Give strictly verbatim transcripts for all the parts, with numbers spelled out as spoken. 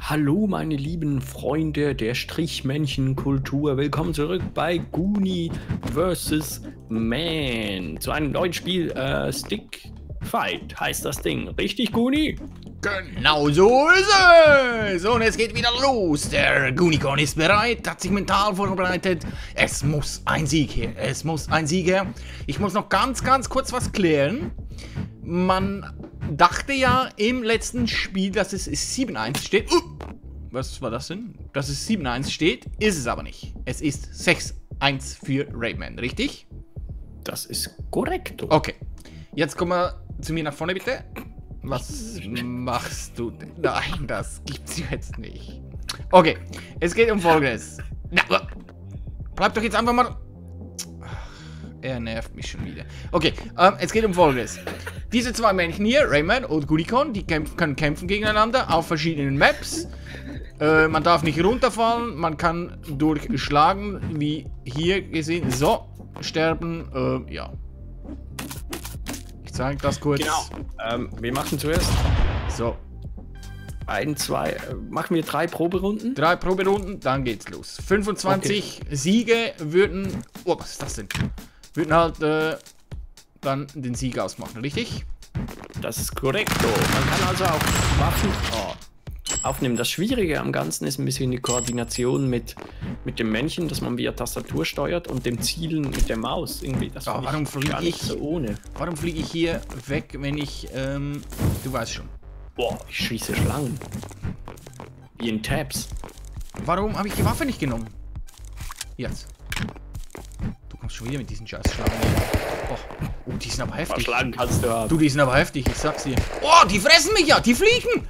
Hallo meine lieben Freunde der Strichmännchenkultur, willkommen zurück bei Goonie versus. Man. Zu einem neuen Spiel, äh, Stick Fight heißt das Ding. Richtig, Goonie? Genau so ist es! Und es geht wieder los. Der Goonicon ist bereit, hat sich mental vorbereitet. Es muss ein Sieg her. Es muss ein Sieg her. Ich muss noch ganz, ganz kurz was klären. Man dachte ja im letzten Spiel, dass es sieben eins steht. Uh, was war das denn? Dass es sieben eins steht, ist es aber nicht. Es ist sechs eins für Rayman, richtig? Das ist korrekt. Okay. Jetzt kommen wir zu mir nach vorne, bitte. Was machst du denn? Nein, das gibt's jetzt nicht. Okay, es geht um Folgendes. Na, bleib doch jetzt einfach mal... Er nervt mich schon wieder. Okay, ähm, es geht um Folgendes. Diese zwei Männchen hier, Rayman und Goonicon, die kämpfen, können kämpfen gegeneinander auf verschiedenen Maps. Äh, man darf nicht runterfallen, man kann durchschlagen, wie hier gesehen. So, sterben, äh, ja. Ich zeige das kurz. Genau. Ähm, wir machen zuerst so ein, zwei, äh, machen wir drei Proberunden? Drei Proberunden, dann geht's los. fünfundzwanzig okay. Siege würden, oh, was ist das denn? Würden halt äh, dann den Sieg ausmachen, richtig? Das ist korrekt. Man kann also auch Waffen oh, aufnehmen. Das Schwierige am Ganzen ist ein bisschen die Koordination mit, mit dem Männchen, dass man via Tastatur steuert und dem Zielen mit der Maus irgendwie. Das oh, warum fliege ich so ohne? Warum fliege ich hier weg, wenn ich, ähm, du weißt schon. Boah, ich schieße Schlangen. Wie in Tabs. Warum habe ich die Waffe nicht genommen? Jetzt. Du kommst schon wieder mit diesen scheiß Schlangen. Oh, oh, die sind aber heftig. Schlangen kannst du haben. Du, die sind aber heftig, ich sag's dir. Oh, die fressen mich ja, die fliegen!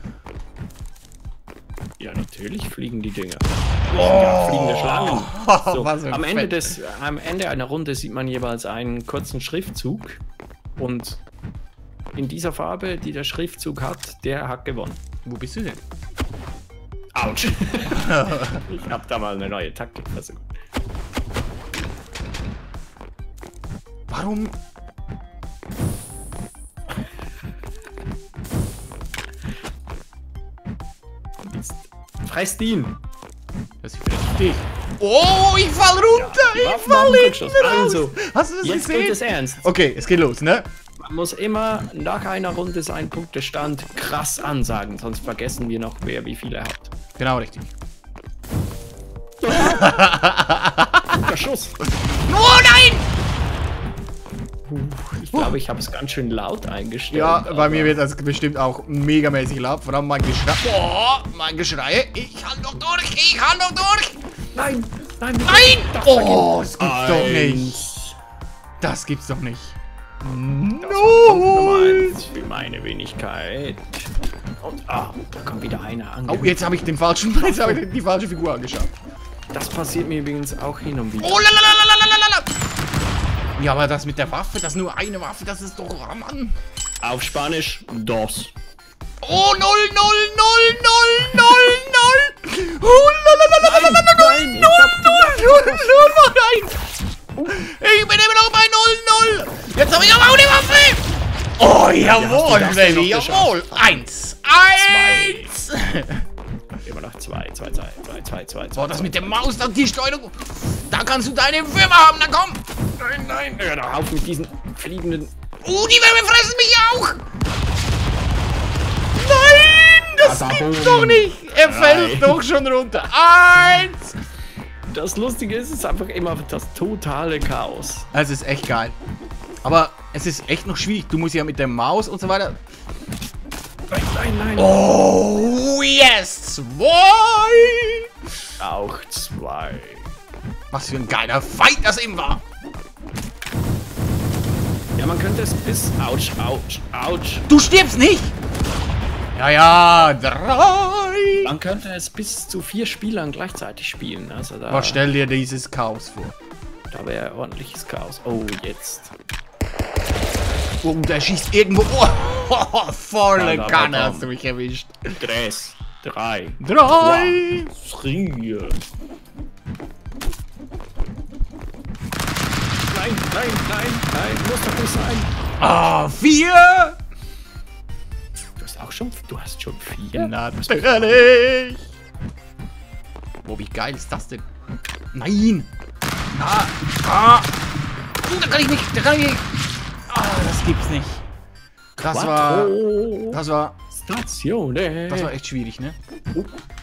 Ja, natürlich fliegen die Dinger. Oh. Ja, fliegende Schlangen. So, Was am, Ende des, am Ende einer Runde sieht man jeweils einen kurzen Schriftzug. Und in dieser Farbe, die der Schriftzug hat, der hat gewonnen. Wo bist du denn? Autsch. Ich hab da mal eine neue Taktik versucht. Warum? Fresst ihn! Das ist richtig. Oh, ich fall runter! Ja, ich fall hinten raus! Also, hast du das jetzt gesehen? geht es ernst. Okay, es geht los, ne? Man muss immer nach einer Runde seinen Punktestand krass ansagen, sonst vergessen wir noch, wer wie viele hat. Genau, richtig. Der Schuss! Oh nein! Ich glaube, ich habe es ganz schön laut eingestellt. Ja, bei mir wird das bestimmt auch megamäßig laut. Vor allem mein Geschrei. Boah, mein Geschrei. Ich kann doch durch, ich kann doch durch! Nein, nein, nein! Oh, das gibt's Eins. doch nicht. Das gibt's doch nicht. No! Für meine Wenigkeit. Und, ah, da kommt wieder einer an. Oh, jetzt habe ich den falschen, jetzt habe ich die falsche Figur angeschaut. Das passiert mir übrigens auch hin und wieder. Oh, lalalala. Ja, aber das mit der Waffe, das ist nur eine Waffe, das ist doch, oh Mann. Auf Spanisch, dos. Oh, null, null, null, null, null, null. Oh, lalalala. Nein, ich hab null, null, nein. Ich bin immer noch bei null, null. Jetzt habe ich aber auch die Waffe. Oh, jawohl, Baby, jawohl. Eins, eins. Immer noch zwei, zwei, zwei, zwei, zwei, zwei. Boah, das mit der Maus, dann die Steuerung. Da kannst du deine Würmer haben, na komm. Nein, nein. Hör doch auf mit diesen fliegenden... Oh, die Würmer fressen mich auch. Nein, das Aber gibt's boom. doch nicht. Er fällt Nein. doch schon runter. Eins. Das Lustige ist, es ist einfach immer das totale Chaos. Es ist echt geil. Aber es ist echt noch schwierig. Du musst ja mit der Maus und so weiter... Nein, nein, nein. Oh, yes! Zwei! Auch zwei. Was für ein geiler Fight das eben war! Ja, man könnte es bis... Autsch, autsch, autsch. Du stirbst nicht! Ja, ja, drei! Man könnte es bis zu vier Spielern gleichzeitig spielen. Also da... Aber stell dir dieses Chaos vor. Da wäre ordentliches Chaos. Oh, jetzt. Oh, der schießt irgendwo... Oh, volle Ja, Kanne komm. hast du mich erwischt. Tres. Drei. Drei! Vier. Nein, nein, nein, nein, muss doch nicht sein. Ah, vier! Du hast auch schon, du hast schon vier? Natürlich! geil ist das denn? Nein! Ah! Ah! Uh, da kann ich nicht! Da kann ich nicht! Ah, das gibt's nicht. Das war... Das war... Stazione. Das war echt schwierig, ne? Oh.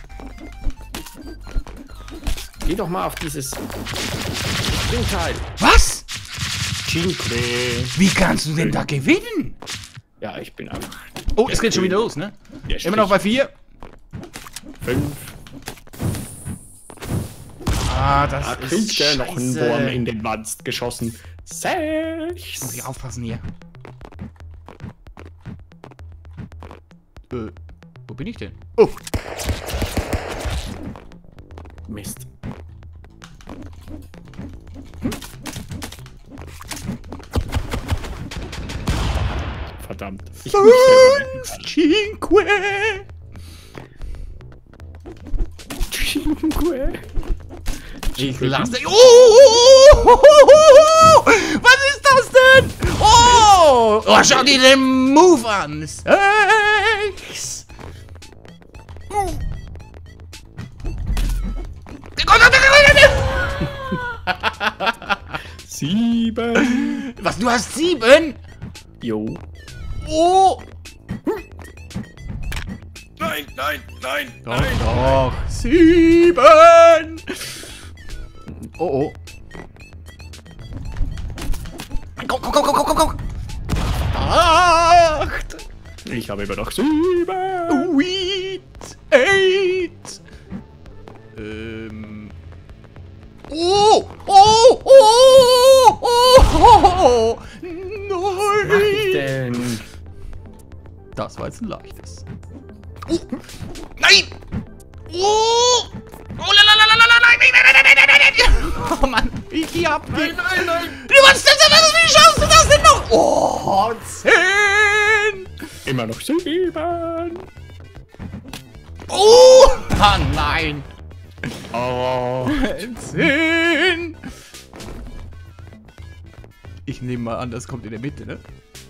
Geh doch mal auf dieses Dingteil. Was? Cinque. Wie kannst du denn da gewinnen? Ja, ich bin einfach... Oh, es geht schon wieder los, ne? Der Immer noch bei vier. fünf. Ah, das Da ist kriegt er noch einen scheiße. Wurm in den Wanst geschossen. Sechs. Muss ich aufpassen hier. Äh, wo bin ich denn? Oh! Mist. Verdammt. Ich muss selber Cinque! Cinque. Ich lasse. Oh, oh, oh, oh, was ist das denn? Oh! Oh, schau dir den Move an! Sechs! Sieben. Was, du hast sieben? Jo. Oh! Nein, nein, nein, Doch, doch. Sieben! Oh, oh. Komm, komm, komm, komm, komm, komm! Acht! Ich habe immer noch sieben. Sweet! Eight! Ähm... Oh! Oh! Oh! Oh! Was mach ich Nein! denn? Das war jetzt ein leichtes. Oh! Nein! Oh! Oh, lalalala, nein, nein, nein, nein, nein, nein, nein! Oh Mann, ich hab Nein, nein, nein. Was denn? Wie schaffst du das denn noch? Oh, zehn! Immer noch sieben. Oh! Ah, nein! Oh. zehn! Ich nehme mal an, das kommt in der Mitte, ne?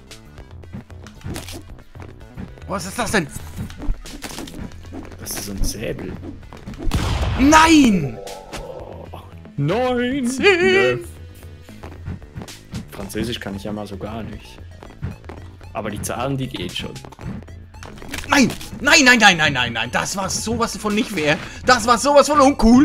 Was ist das denn? Das ist so ein Säbel. Nein! Neun. Zehn! Französisch kann ich ja mal so gar nicht. Aber die Zahlen, die geht schon. Nein! Nein, nein, nein, nein, nein, nein! Das war sowas von nicht fair! Das war sowas von uncool!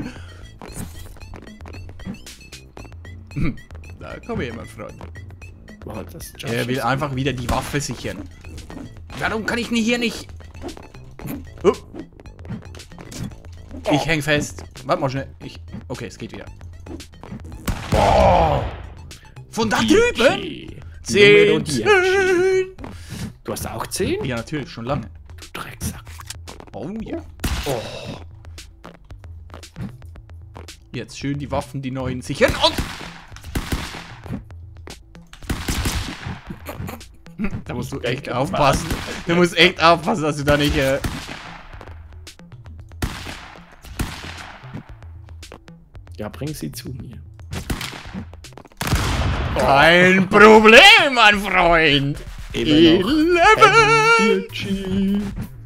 Hm. Da komm her, mein Freund. Boah, das Er will einfach wieder die Waffe sichern. Warum kann ich nicht hier nicht... Oh. Ich häng fest. Warte mal schnell. Ich... Okay, es geht wieder. Oh. Von da drüben? Zehn. Zehn. Du hast auch zehn? Ja, natürlich, schon lange. Du Drecksack. Oh ja. Oh. Jetzt schön die Waffen, die neuen sichern. Und... Da musst du echt aufpassen. Du musst echt aufpassen, dass du da nicht... Äh Ja, bring sie zu mir. Kein Problem, mein Freund. Immer noch Eleven. G.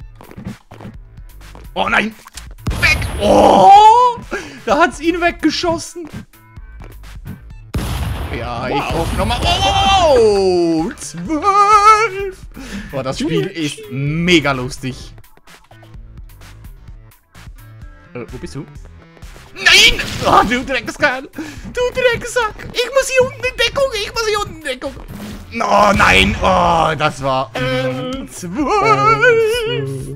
Oh nein. Weg. Oh. Da hat's ihn weggeschossen. Ja, ich Wow. hoffe nochmal. Oh, zwölf. Boah, das Spiel ist mega lustig. Äh, wo bist du? Nein! Oh, du Dreckskerl! Du Drecksack! Ich muss hier unten in Deckung! Ich muss hier unten in Deckung! Oh nein! Oh, das war... Mm, zwölf!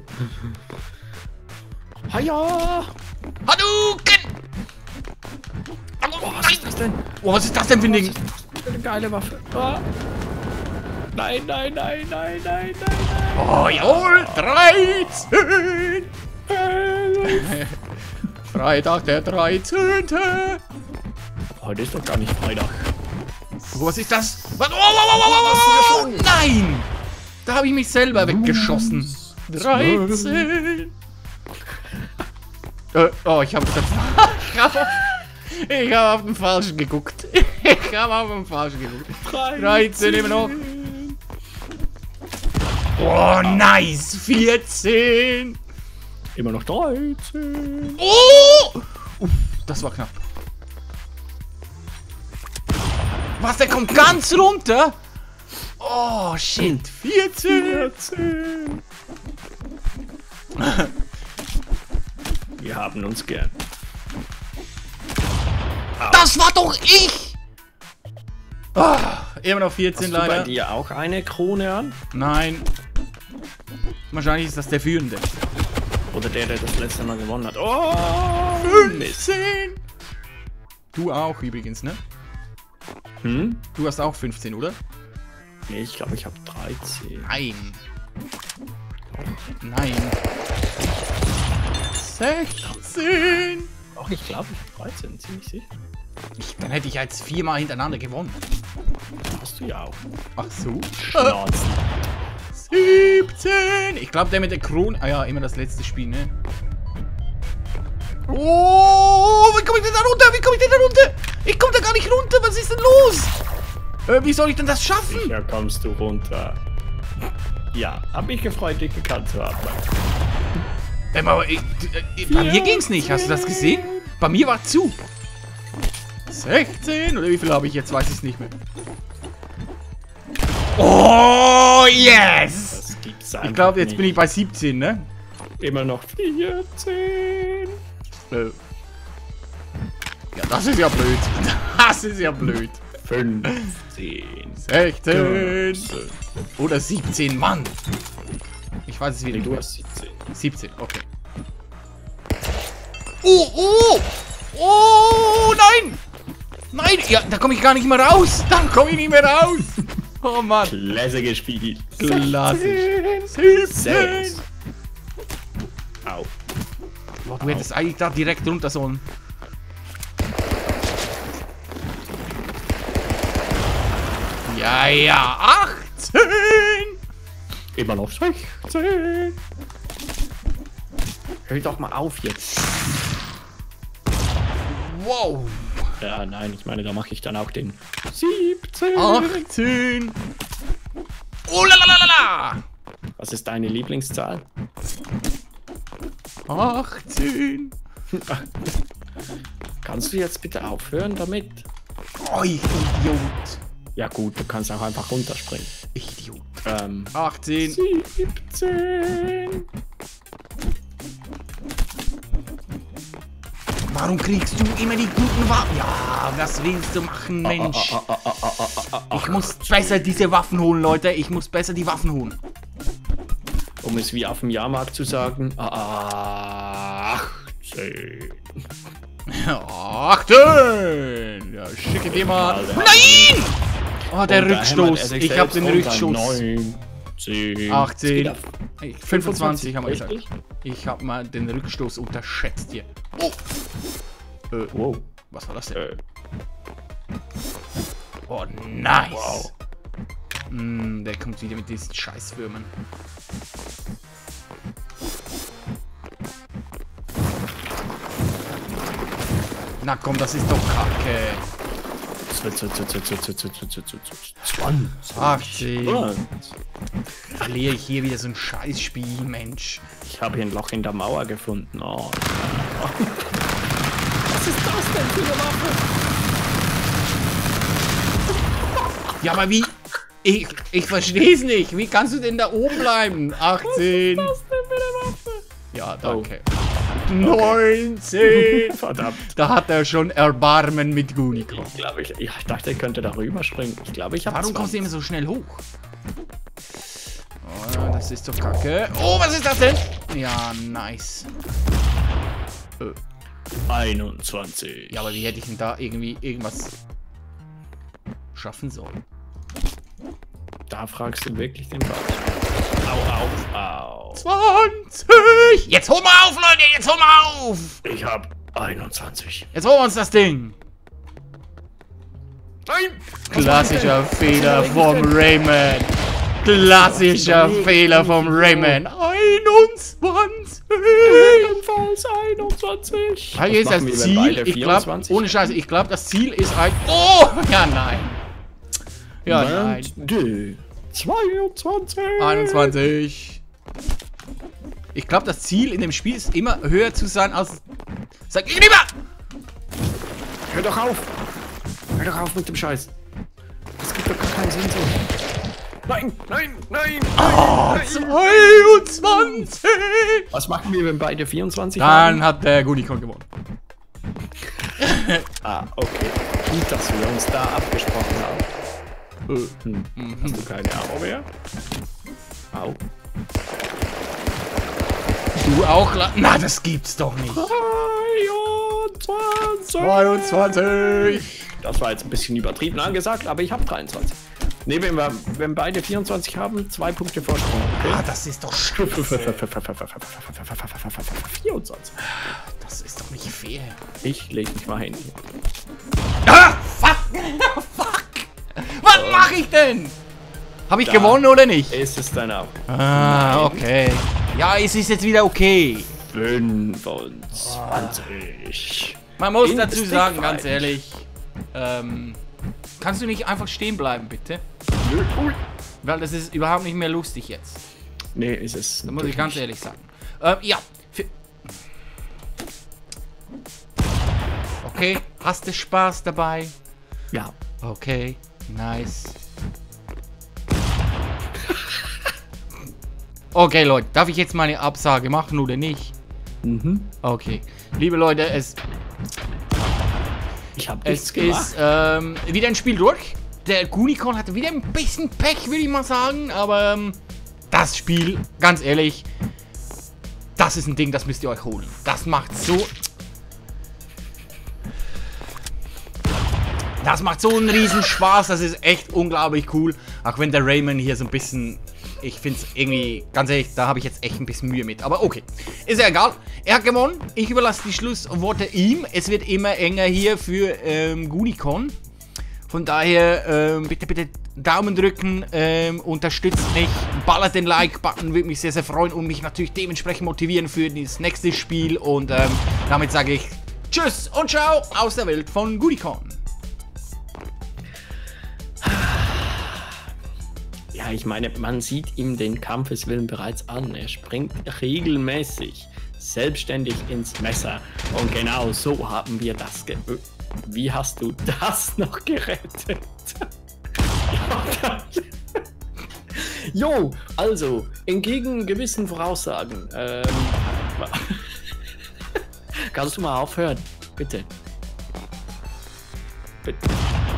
Haja! Hadouken! Oh, was ist das denn? Oh, was ist das denn für ein Ding? Eine geile Waffe. Ah. Nein, nein, nein, nein, nein, nein, nein. Oh, jawohl! dreizehn! Freitag der dreizehnte Heute ist doch gar nicht Freitag. Oh, was ist das? Was? Oh, oh, oh, oh, oh, oh, nein! Da habe ich mich selber weggeschossen. dreizehn! äh, oh, ich habe ich habe ich hab auf den falschen geguckt. Ich habe auf den falschen geguckt. dreizehn immer noch. Oh, nice! vierzehn! Immer noch dreizehn. Oh! Uff, das war knapp. Was, der kommt ganz runter? Oh, shit. vierzehn. vierzehn. Wir haben uns gern. Das war doch ich! Oh, immer noch vierzehn Hast du bei leider. dir auch eine Krone an? Nein. Wahrscheinlich ist das der Führende. Oder der, der das letzte Mal gewonnen hat? Oh! fünfzehn! Du auch übrigens, ne? Hm? Du hast auch fünfzehn, oder? Nee, ich glaube, ich habe dreizehn. Nein. Nein. sechzehn! Doch, ich glaube, ich habe dreizehn, ziemlich sicher. Ich, dann hätte ich jetzt viermal hintereinander gewonnen. Hast du ja auch. Ach so? Schnauzen. siebzehn! Ich glaube, der mit der Krone. Ah ja, immer das letzte Spiel, ne? Oh, wie komme ich denn da runter? Wie komme ich denn da runter? Ich komme da gar nicht runter. Was ist denn los? Äh, wie soll ich denn das schaffen? Sicher kommst du runter. Ja, hab mich gefreut, dich gekannt zu haben. Ähm, aber ich, äh, bei mir ging's nicht. Hast du das gesehen? Bei mir war zu. sechzehn oder wie viel habe ich jetzt? Weiß ich es nicht mehr. Oh, yes! Das gibt's Ich glaube, jetzt nicht. bin ich bei siebzehn, ne? Immer noch vierzehn. Äh. Ja, das ist ja blöd. Das ist ja blöd. fünfzehn. sechzehn. Oder siebzehn, Mann. Ich weiß es wieder Nee, nicht. du mehr. hast siebzehn. siebzehn, okay. Oh, oh! Oh, nein! Nein, ja, da komme ich gar nicht mehr raus. Da komme ich nicht mehr raus. Oh, Mann. Klasse gespielt. Klassisch. siebzehn. siebzehn. Au. Boah, du hättest eigentlich da direkt runter sollen. Ja, ja, achtzehn. Immer noch sechzehn. Hör doch mal auf jetzt. Wow. Ja, nein, ich meine, da mache ich dann auch den siebzehn. achtzehn. Oh, la, la, la, la, la. Was ist deine Lieblingszahl? achtzehn. Kannst du jetzt bitte aufhören damit? Oh, ich Idiot. Ja gut, du kannst auch einfach runterspringen. Idiot. Ähm, achtzehn. siebzehn. Warum kriegst du immer die guten Waffen? Ja, was willst du machen, Mensch? Ich muss besser diese Waffen holen, Leute. Ich muss besser die Waffen holen. Um es wie auf dem Jahrmarkt zu sagen, achtzehn. achtzehn! Ja, schicke dir mal. Nein! Oh, der Und da hämmert Rückstoß. er sich Ich hab selbst den runter. Rückstoß. neunzehn. achtzehn. Es geht auf fünfundzwanzig haben wir gesagt. richtig? Ich hab mal den Rückstoß unterschätzt hier. Oh! Äh, Wow. was war das denn? Äh, Oh, nice! wow. Mm, der kommt wieder mit diesen Scheißwürmern. Na komm, das ist doch Kacke. zwanzig. achtzehn. Verliere ich hier wieder so ein Scheißspiel, Mensch. Ich habe hier ein Loch in der Mauer gefunden. Oh. Was ist das denn für eine Waffe? Ja, aber wie? Ich, ich verstehe es nicht. Wie kannst du denn da oben bleiben? achtzehn. Was ist das denn für eine Waffe? Ja, danke. neunzehn. Verdammt. Da hat er schon Erbarmen mit Guniko. Ich glaube, ich, ich dachte, er könnte da rüberspringen. Ich glaube, ich habe Warum kommst du immer so schnell hoch? Oh, das ist doch kacke. Oh, was ist das denn? Ja, nice. Äh, einundzwanzig. ja, aber wie hätte ich denn da irgendwie irgendwas schaffen sollen? Da fragst du wirklich den Ball. Au, au, au. zwanzig! Jetzt hol mal auf, Leute! Jetzt hol mal auf! Ich habe einundzwanzig. Jetzt holen wir uns das Ding! Nein! Klassischer Fehler vom Rayman! Klassischer Fehler vom Rayman! einundzwanzig! Ebenfalls einundzwanzig. Hier ist Was das machen wir, wenn Ziel. beide Ich glaube, vierundzwanzig? ohne Scheiße, ich glaube, das Ziel ist ein. Oh! Ja, nein. Ja, nein. Und zweiundzwanzig. einundzwanzig. Ich glaube, das Ziel in dem Spiel ist immer höher zu sein als Sag ich lieber! Hör doch auf! Hör doch auf mit dem Scheiß! Das gibt doch gar keinen Sinn so. Nein, nein, nein! Oh, nein, zweiundzwanzig! Was machen wir, wenn beide vierundzwanzig Dann haben? hat der Gunicon gewonnen. Ah, okay. Gut, dass wir uns da abgesprochen haben. Äh, hm. Mhm. Hast du keine Arme mehr? Au. Du auch? La Na, das gibt's doch nicht. dreiundzwanzig! zweiundzwanzig! Das war jetzt ein bisschen übertrieben angesagt, aber ich habe dreiundzwanzig. Ne, wenn wir wenn beide vierundzwanzig haben, zwei Punkte Vorsprung. Okay? Ah, das ist doch scheiße. vierundzwanzig. Das ist doch nicht fair. Ich leg mich mal hin. Ah, fuck! Fuck! Was mache ich denn? Habe ich Da. gewonnen oder nicht? Ist es dann auch? Ah, okay. Ja, es ist jetzt wieder okay. fünfundzwanzig. Man muss In dazu Stick sagen, Fight. ganz ehrlich, ähm, kannst du nicht einfach stehen bleiben, bitte? Ui. Weil das ist überhaupt nicht mehr lustig jetzt. Nee, ist es. Da muss ich ganz ehrlich sagen. Ähm, ja. Für okay, hast du Spaß dabei? Ja. Okay, nice. Okay, Leute, darf ich jetzt meine Absage machen oder nicht? Mhm. Okay. Liebe Leute, es, Ich habe es nichts gemacht. ist ähm, wieder ein Spiel durch. Der Gunicon hatte wieder ein bisschen Pech, würde ich mal sagen. Aber ähm, das Spiel, ganz ehrlich, das ist ein Ding, das müsst ihr euch holen. Das macht so... Das macht so einen riesen Spaß. Das ist echt unglaublich cool. Auch wenn der Rayman hier so ein bisschen... Ich finde es irgendwie, ganz ehrlich, da habe ich jetzt echt ein bisschen Mühe mit. Aber okay, ist ja egal. Er hat gewonnen. Ich überlasse die Schlussworte ihm. Es wird immer enger hier für ähm, Gunicon. Von daher, ähm, bitte, bitte Daumen drücken, ähm, unterstützt mich, ballert den Like-Button, würde mich sehr, sehr freuen und mich natürlich dementsprechend motivieren für das nächste Spiel. Und ähm, damit sage ich Tschüss und Ciao aus der Welt von Gunicon. Ja, ich meine, man sieht ihm den Kampfeswillen bereits an. Er springt regelmäßig selbstständig ins Messer. Und genau so haben wir das ge... Wie hast du das noch gerettet? Jo, also, entgegen gewissen Voraussagen. Ähm, kannst du mal aufhören? Bitte. Bitte.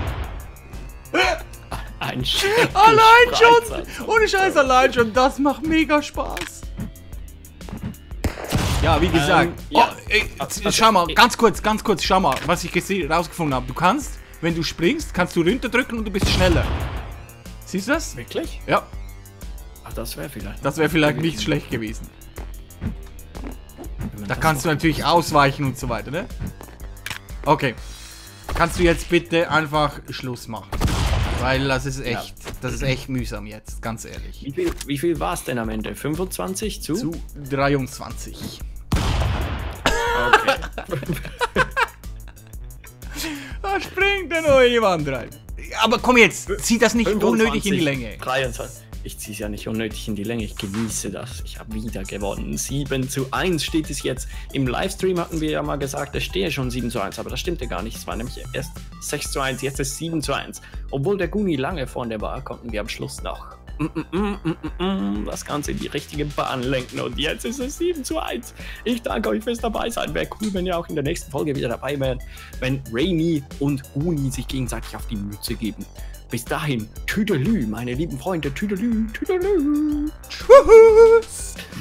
Ein Allein Spreizer. schon! Ohne Scheiß, allein schon. Das macht mega Spaß. Ja, wie gesagt. Ähm, ja. Oh, ey, Also, schau mal, ich- ganz kurz, ganz kurz, schau mal, was ich gesehen, rausgefunden habe. Du kannst, wenn du springst, kannst du runterdrücken und du bist schneller. Siehst du das? Wirklich? Ja, Ach, das wäre vielleicht. das wäre vielleicht nicht schlecht gewesen. Da kannst du natürlich ausweichen und so weiter, ne? Okay. Kannst du jetzt bitte einfach Schluss machen? Weil das ist echt, das ist echt mühsam jetzt, ganz ehrlich. Wie viel, wie viel war es denn am Ende? fünfundzwanzig zu? Zu dreiundzwanzig. Okay. Da springt der neue jemand rein. Aber komm jetzt, zieh das nicht unnötig in die Länge. dreiundzwanzig. Ich ziehe es ja nicht unnötig in die Länge. Ich genieße das. Ich habe wieder gewonnen. sieben zu eins steht es jetzt. Im Livestream hatten wir ja mal gesagt, es stehe schon sieben zu eins. Aber das stimmte gar nicht. Es war nämlich erst sechs zu eins. Jetzt ist sieben zu eins. Obwohl der Guni lange vorne war, konnten wir am Schluss noch mm, mm, mm, mm, mm, das Ganze in die richtige Bahn lenken. Und jetzt ist es sieben zu eins. Ich danke euch fürs dabei sein. Wäre cool, wenn ihr auch in der nächsten Folge wieder dabei wärt. Wenn Rainy und Guni sich gegenseitig auf die Mütze geben. Bis dahin, Tüdelü, meine lieben Freunde, Tüdelü, Tüdelü. Tschüss.